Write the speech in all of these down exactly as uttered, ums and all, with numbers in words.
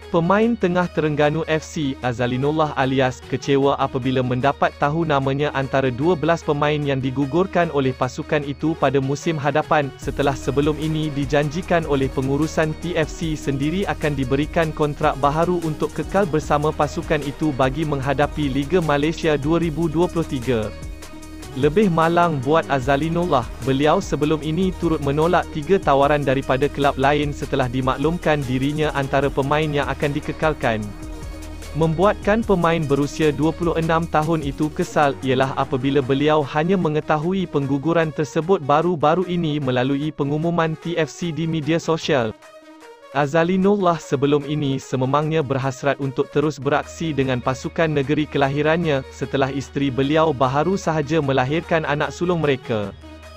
Pemain tengah Terengganu F C, Azalinullah alias, kecewa apabila mendapat tahu namanya antara dua belas pemain yang digugurkan oleh pasukan itu pada musim hadapan, setelah sebelum ini dijanjikan oleh pengurusan T F C sendiri akan diberikan kontrak baharu untuk kekal bersama pasukan itu bagi menghadapi Liga Malaysia dua ribu dua puluh tiga. Lebih malang buat Azalinullah, beliau sebelum ini turut menolak tiga tawaran daripada kelab lain setelah dimaklumkan dirinya antara pemain yang akan dikekalkan. Membuatkan pemain berusia dua puluh enam tahun itu kesal, ialah apabila beliau hanya mengetahui pengguguran tersebut baru-baru ini melalui pengumuman T F C di media sosial. Azalinullah sebelum ini sememangnya berhasrat untuk terus beraksi dengan pasukan negeri kelahirannya, setelah isteri beliau baharu sahaja melahirkan anak sulung mereka.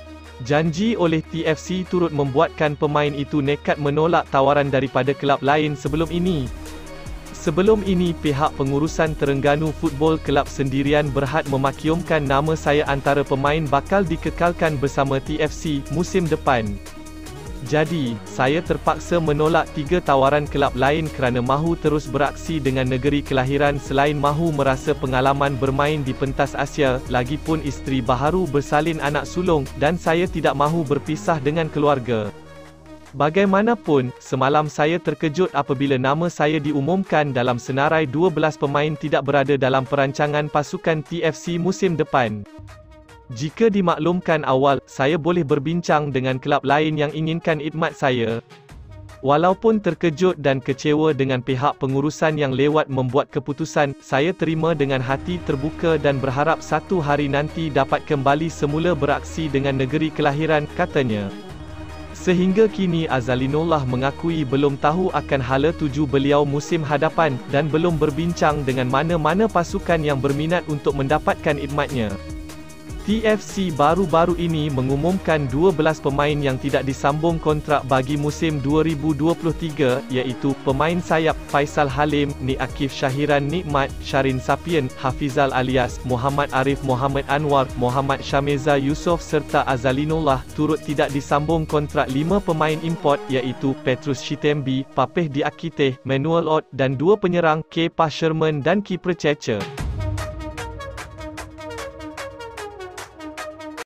Janji oleh T F C turut membuatkan pemain itu nekat menolak tawaran daripada kelab lain sebelum ini. Sebelum ini pihak pengurusan Terengganu Football Club sendirian berhad memakyumkan nama saya antara pemain bakal dikekalkan bersama T F C musim depan. Jadi, saya terpaksa menolak tiga tawaran kelab lain kerana mahu terus beraksi dengan negeri kelahiran selain mahu merasa pengalaman bermain di pentas Asia, lagipun isteri baharu bersalin anak sulung, dan saya tidak mahu berpisah dengan keluarga. Bagaimanapun, semalam saya terkejut apabila nama saya diumumkan dalam senarai dua belas pemain tidak berada dalam perancangan pasukan T F C musim depan. Jika dimaklumkan awal, saya boleh berbincang dengan kelab lain yang inginkan khidmat saya. Walaupun terkejut dan kecewa dengan pihak pengurusan yang lewat membuat keputusan, saya terima dengan hati terbuka dan berharap satu hari nanti dapat kembali semula beraksi dengan negeri kelahiran, katanya. Sehingga kini Azalinullah mengakui belum tahu akan hala tuju beliau musim hadapan, dan belum berbincang dengan mana-mana pasukan yang berminat untuk mendapatkan khidmatnya. T F C baru-baru ini mengumumkan dua belas pemain yang tidak disambung kontrak bagi musim dua ribu dua puluh tiga, iaitu pemain sayap Faisal Halim, Nik Akif Syahiran Nikmat, Sharin Sapien, Hafizal alias Muhammad Arif Muhammad Anwar, Muhammad Syameza Yusof serta Azalinullah. Turut tidak disambung kontrak lima pemain import, iaitu Petrus Shitembi, Papeh Diakiteh, Manuel Ott, dan dua penyerang K. Pa Sherman dan kiper Cheche.